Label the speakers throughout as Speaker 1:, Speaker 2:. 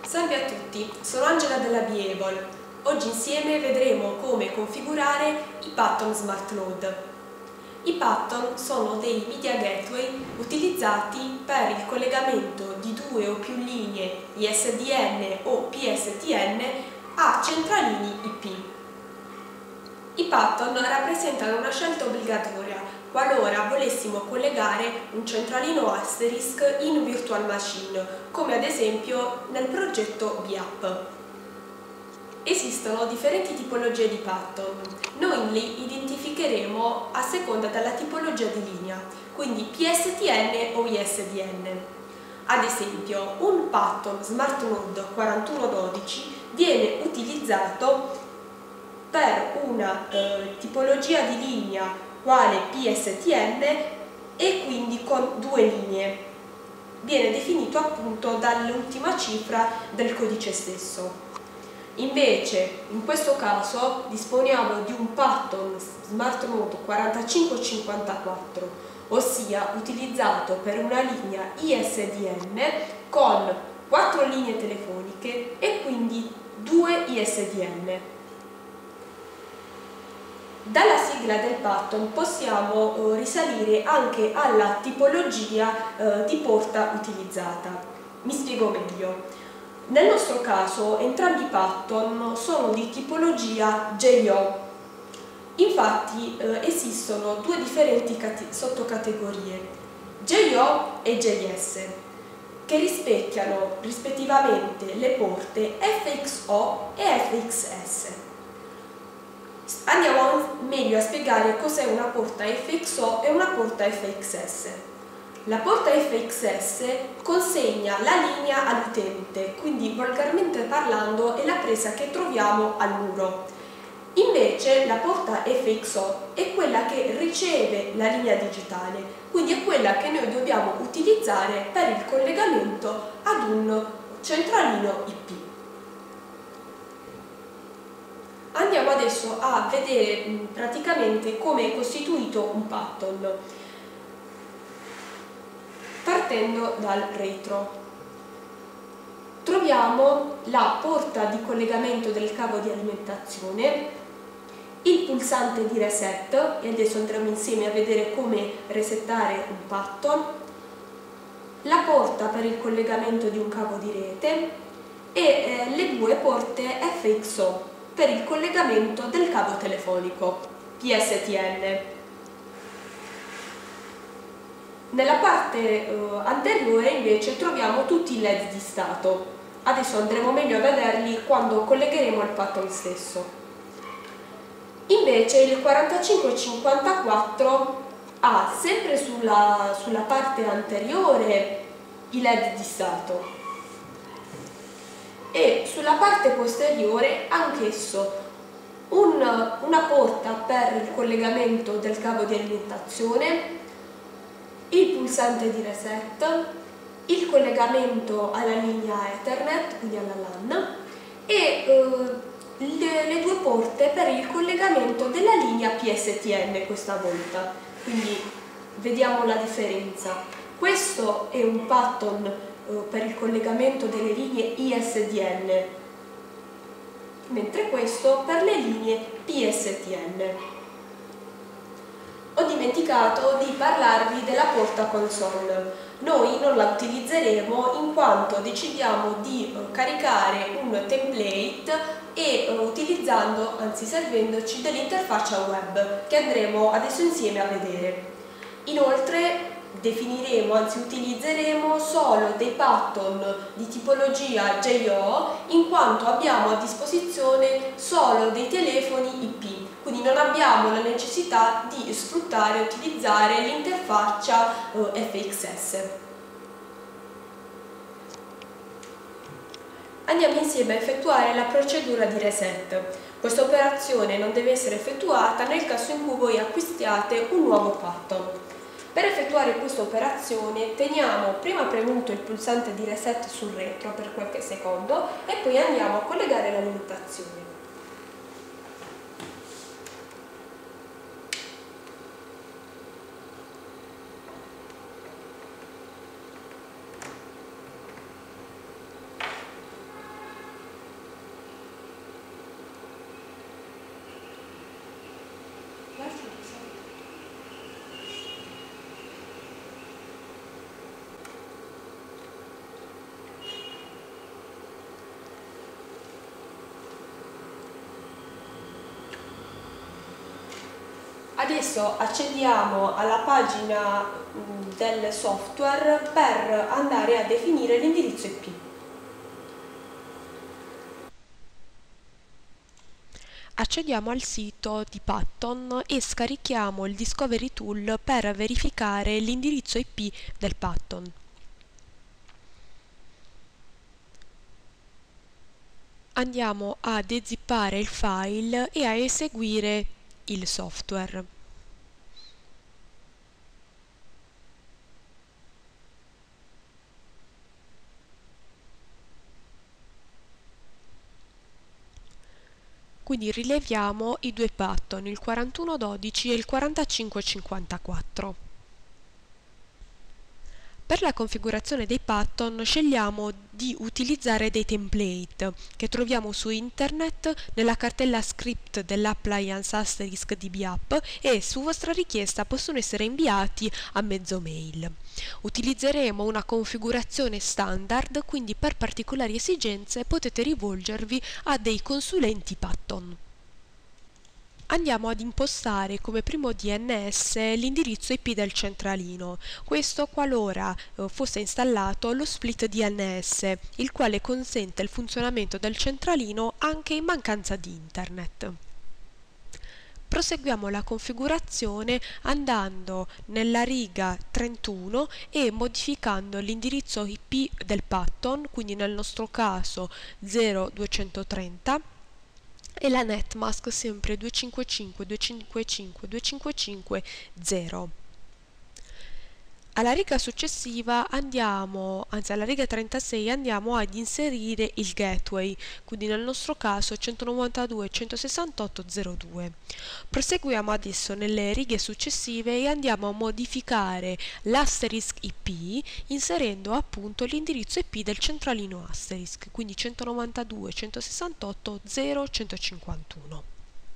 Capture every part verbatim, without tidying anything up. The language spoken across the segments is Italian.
Speaker 1: Salve a tutti, sono Angela della Beable. Oggi insieme vedremo come configurare i Patton Smart Node. I Patton sono dei media gateway utilizzati per il collegamento di due o più linee I S D N o P S T N a centralini I P. I Patton rappresentano una scelta obbligatoria qualora volessimo collegare un centralino asterisk in virtual machine, come ad esempio nel progetto B A P. Esistono differenti tipologie di Patton. Noi li identificheremo a seconda della tipologia di linea, quindi P S T N o I S D N. Ad esempio, un Patton Smart Node quarantuno dodici viene utilizzato per una eh, tipologia di linea quale P S T N e quindi con due linee. Viene definito appunto dall'ultima cifra del codice stesso. Invece, in questo caso, disponiamo di un Patton Smart Node quarantacinque cinquantaquattro, ossia utilizzato per una linea I S D N con quattro linee telefoniche e quindi due I S D N. Dalla sigla del Patton possiamo eh, risalire anche alla tipologia eh, di porta utilizzata. Mi spiego meglio. Nel nostro caso entrambi i Patton sono di tipologia J O. Infatti eh, esistono due differenti sottocategorie, J O e J S, che rispecchiano rispettivamente le porte F X O e F X S. Andiamo meglio a spiegare cos'è una porta F X O e una porta F X S. La porta F X S consegna la linea all'utente, quindi volgarmente parlando è la presa che troviamo al muro. Invece la porta F X O è quella che riceve la linea digitale, quindi è quella che noi dobbiamo utilizzare per il collegamento ad un centralino I P. Andiamo adesso a vedere mh, praticamente come è costituito un Patton, partendo dal retro. Troviamo la porta di collegamento del cavo di alimentazione, il pulsante di reset, e adesso andremo insieme a vedere come resettare un Patton, la porta per il collegamento di un cavo di rete e eh, le due porte F X O per il collegamento del cavo telefonico P S T N. Nella parte eh, anteriore invece troviamo tutti i L E D di stato. Adesso andremo meglio a vederli quando collegheremo il Patton stesso. Invece il quarantacinque cinquantaquattro ha sempre sulla, sulla parte anteriore i L E D di stato e sulla parte posteriore anch'esso un, una porta per il collegamento del cavo di alimentazione, il pulsante di reset, il collegamento alla linea Ethernet, quindi alla LAN, e eh, le, le due porte per il collegamento della linea P S T N questa volta. Quindi vediamo la differenza. Questo è un Patton per il collegamento delle linee I S D N, mentre questo per le linee P S T N. Ho dimenticato di parlarvi della porta console. Noi non la utilizzeremo in quanto decidiamo di uh, caricare un template e uh, utilizzando, anzi servendoci dell'interfaccia web che andremo adesso insieme a vedere. Inoltre definiremo, anzi utilizzeremo solo dei Patton di tipologia J O in quanto abbiamo a disposizione solo dei telefoni I P, quindi non abbiamo la necessità di sfruttare e utilizzare l'interfaccia eh, F X S. Andiamo insieme a effettuare la procedura di reset. Questa operazione non deve essere effettuata nel caso in cui voi acquistiate un nuovo Patton. Per effettuare questa operazione teniamo prima premuto il pulsante di reset sul retro per qualche secondo e poi andiamo a collegare l'alimentazione. Adesso accediamo alla pagina mh, del software per andare a definire l'indirizzo I P.
Speaker 2: Accediamo al sito di Patton e scarichiamo il Discovery Tool per verificare l'indirizzo I P del Patton. Andiamo a dezippare il file e a eseguire il software. Quindi rileviamo i due Patton, il quarantuno dodici e il quarantacinque cinquantaquattro. Per la configurazione dei Patton scegliamo di utilizzare dei template che troviamo su internet nella cartella script dell'appliance asterisk dbapp e su vostra richiesta possono essere inviati a mezzo mail. Utilizzeremo una configurazione standard, quindi per particolari esigenze potete rivolgervi a dei consulenti Patton. Andiamo ad impostare come primo D N S l'indirizzo I P del centralino, questo qualora eh, fosse installato lo split D N S, il quale consente il funzionamento del centralino anche in mancanza di internet. Proseguiamo la configurazione andando nella riga trentuno e modificando l'indirizzo I P del Patton, quindi nel nostro caso zero duecentotrenta, e la netmask sempre duecentocinquantacinque duecentocinquantacinque duecentocinquantacinque zero. Alla riga successiva andiamo, anzi alla riga trentasei andiamo ad inserire il gateway, quindi nel nostro caso centonovantadue centosessantotto zero due. Proseguiamo adesso nelle righe successive e andiamo a modificare l'asterisk I P inserendo appunto l'indirizzo I P del centralino asterisk, quindi centonovantadue centosessantotto zero centocinquantuno.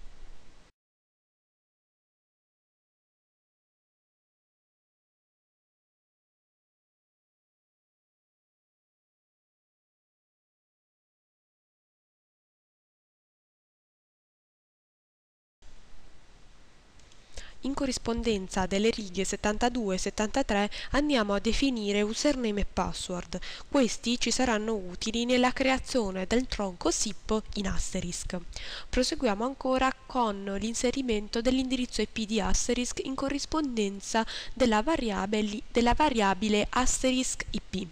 Speaker 2: In corrispondenza delle righe settantadue e settantatré andiamo a definire username e password. Questi ci saranno utili nella creazione del tronco S I P in asterisk. Proseguiamo ancora con l'inserimento dell'indirizzo I P di asterisk in corrispondenza della variabile, della variabile asterisk I P.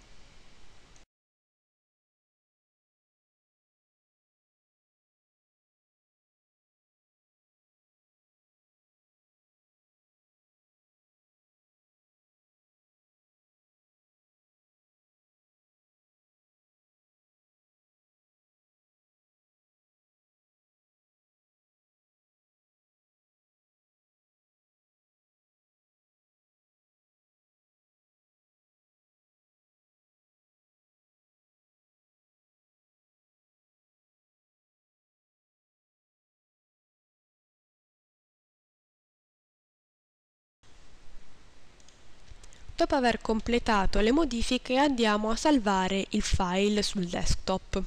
Speaker 2: Dopo aver completato le modifiche andiamo a salvare il file sul desktop.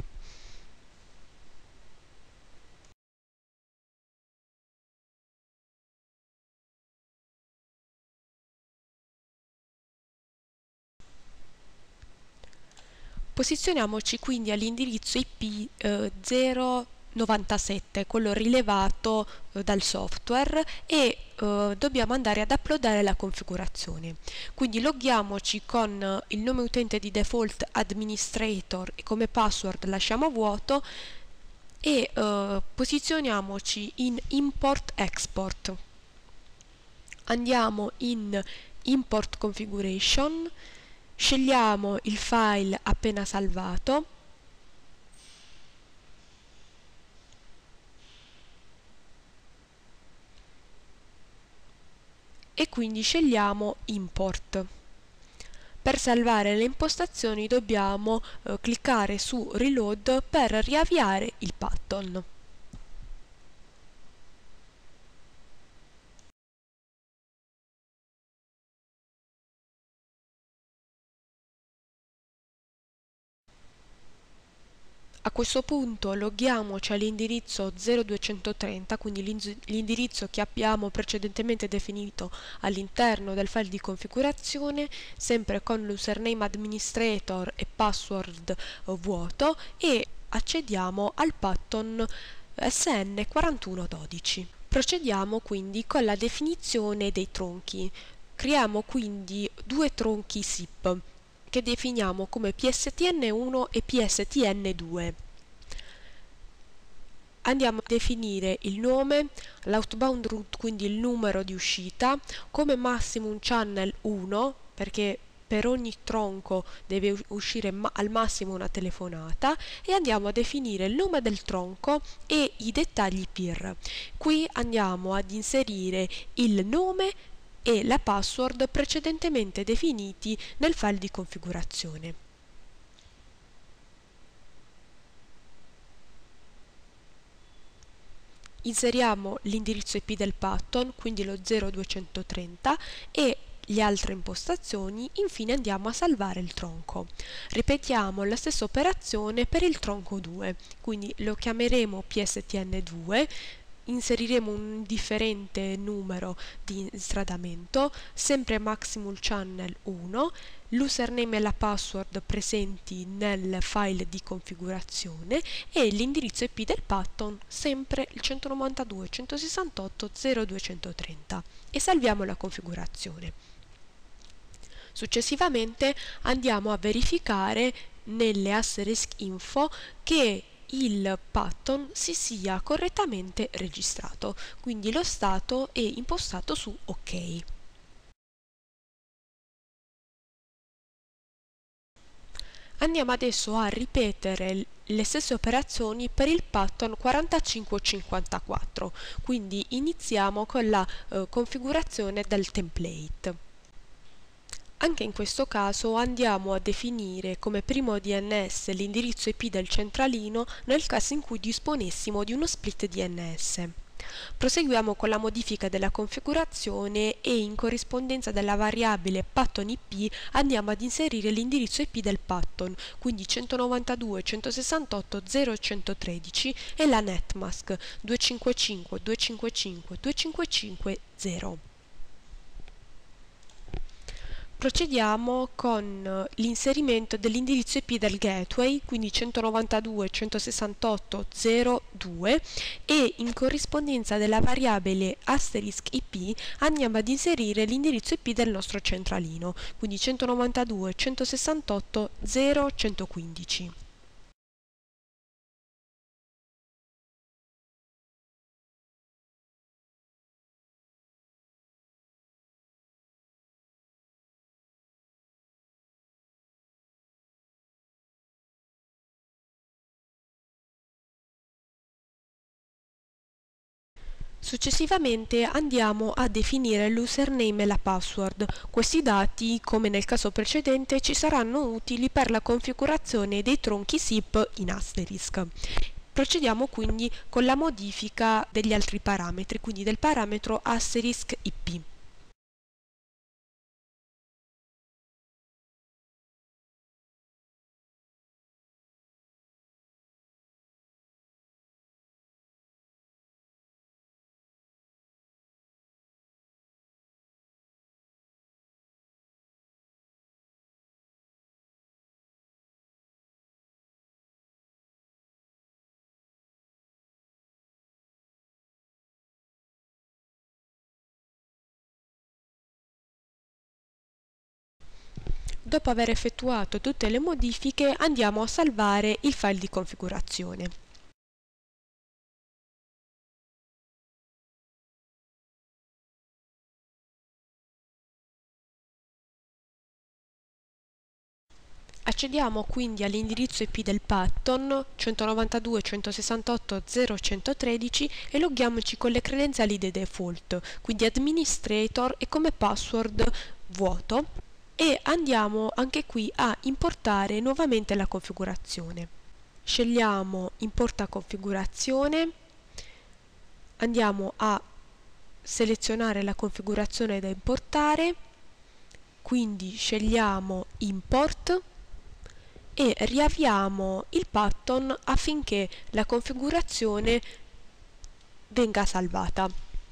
Speaker 2: Posizioniamoci quindi all'indirizzo I P eh, zero novantasette, quello rilevato eh, dal software, e eh, dobbiamo andare ad uploadare la configurazione. Quindi loghiamoci con eh, il nome utente di default administrator e come password lasciamo vuoto e eh, posizioniamoci in import export. Andiamo in import configuration, scegliamo il file appena salvato e quindi scegliamo import. Per salvare le impostazioni dobbiamo eh, cliccare su reload per riavviare il Patton. A questo punto loghiamoci all'indirizzo zero duecentotrenta, quindi l'indirizzo che abbiamo precedentemente definito all'interno del file di configurazione, sempre con l'username administrator e password vuoto, e accediamo al pattern S N quattro uno uno due. Procediamo quindi con la definizione dei tronchi. Creiamo quindi due tronchi S I P che definiamo come P S T N uno e P S T N due. Andiamo a definire il nome, l'outbound route, quindi il numero di uscita, come maximum channel uno, perché per ogni tronco deve uscire ma al massimo una telefonata, e andiamo a definire il nome del tronco e i dettagli P I R. Qui andiamo ad inserire il nome e la password precedentemente definiti nel file di configurazione. Inseriamo l'indirizzo I P del pattern, quindi lo zero duecentotrenta, e le altre impostazioni. Infine andiamo a salvare il tronco. Ripetiamo la stessa operazione per il tronco due, quindi lo chiameremo P S T N due, inseriremo un differente numero di stradamento, sempre maximum channel uno, l'username e la password presenti nel file di configurazione e l'indirizzo I P del pattern, sempre il centonovantadue punto centosessantotto punto zero duecentotrenta, e salviamo la configurazione. Successivamente andiamo a verificare nelle asterisk info che il pattern si sia correttamente registrato, quindi lo stato è impostato su OK. Andiamo adesso a ripetere le stesse operazioni per il pattern quarantacinque cinquantaquattro, quindi iniziamo con la eh, configurazione del template. Anche in questo caso andiamo a definire come primo D N S l'indirizzo I P del centralino nel caso in cui disponessimo di uno split D N S. Proseguiamo con la modifica della configurazione e in corrispondenza della variabile pattern I P andiamo ad inserire l'indirizzo I P del pattern, quindi centonovantadue punto centosessantotto punto zero centotredici, e la netmask duecentocinquantacinque punto duecentocinquantacinque punto duecentocinquantacinque punto zero. Procediamo con l'inserimento dell'indirizzo I P del gateway, quindi centonovantadue punto centosessantotto punto zero due, e in corrispondenza della variabile asterisk I P andiamo ad inserire l'indirizzo I P del nostro centralino, quindi centonovantadue punto centosessantotto punto zero centoquindici. Successivamente andiamo a definire l'username e la password. Questi dati, come nel caso precedente, ci saranno utili per la configurazione dei tronchi S I P in asterisk. Procediamo quindi con la modifica degli altri parametri, quindi del parametro asterisk I P. Dopo aver effettuato tutte le modifiche andiamo a salvare il file di configurazione. Accediamo quindi all'indirizzo I P del pattern centonovantadue punto centosessantotto punto zero centotredici e loghiamoci con le credenziali di default, quindi administrator e come password vuoto, e andiamo anche qui a importare nuovamente la configurazione. Scegliamo importa configurazione, andiamo a selezionare la configurazione da importare, quindi scegliamo import e riavviamo il Python affinché la configurazione venga salvata.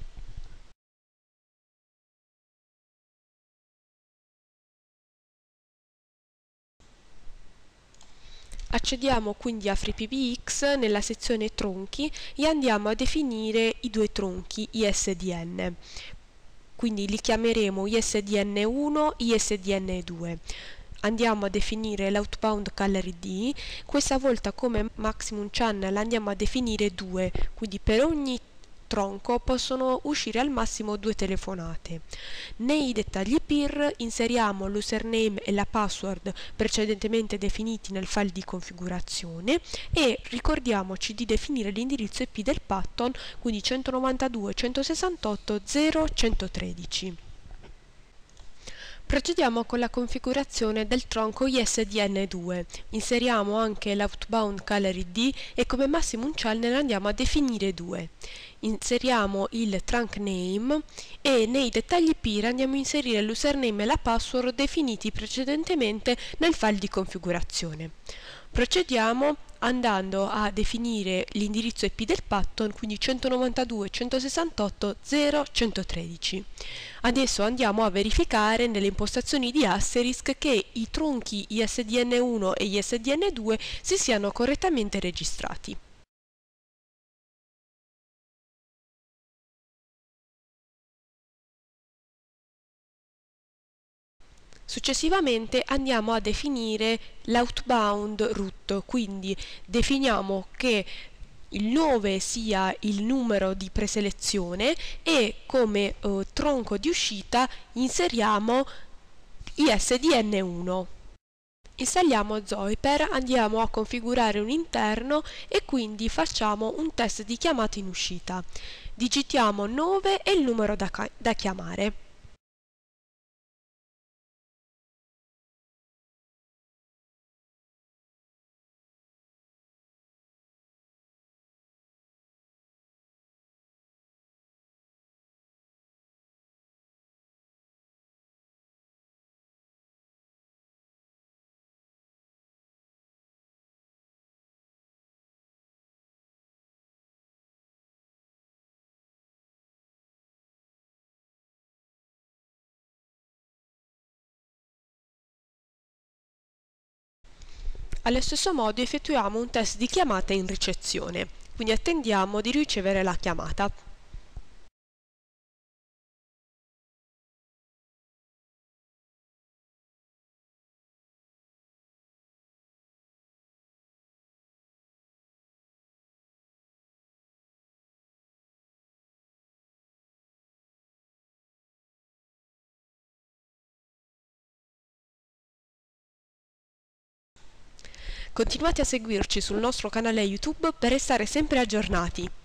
Speaker 2: Accediamo quindi a FreePBX nella sezione tronchi e andiamo a definire i due tronchi I S D N. Quindi li chiameremo I S D N uno e I S D N due. Andiamo a definire l'outbound caller I D, questa volta come maximum channel andiamo a definire due, quindi per ogni tronco possono uscire al massimo due telefonate. Nei dettagli P I R inseriamo l'username e la password precedentemente definiti nel file di configurazione e ricordiamoci di definire l'indirizzo I P del Python, quindi centonovantadue punto centosessantotto punto zero punto centotredici. Procediamo con la configurazione del tronco I S D N due. Inseriamo anche l'outbound caller I D e come maximum channel andiamo a definire due. Inseriamo il trunk name e nei dettagli P I R andiamo a inserire l'username e la password definiti precedentemente nel file di configurazione. Procediamo andando a definire l'indirizzo I P del Python, quindi centonovantadue punto centosessantotto punto zero punto centotredici. Adesso andiamo a verificare nelle impostazioni di Asterisk che i tronchi I S D N uno e I S D N due si siano correttamente registrati. Successivamente andiamo a definire l'outbound root, quindi definiamo che il nove sia il numero di preselezione e come eh, tronco di uscita inseriamo I S D N uno. Installiamo Zoiper, andiamo a configurare un interno e quindi facciamo un test di chiamata in uscita. Digitiamo nove e il numero da, da chiamare. Allo stesso modo effettuiamo un test di chiamata in ricezione, quindi attendiamo di ricevere la chiamata. Continuate a seguirci sul nostro canale YouTube per restare sempre aggiornati.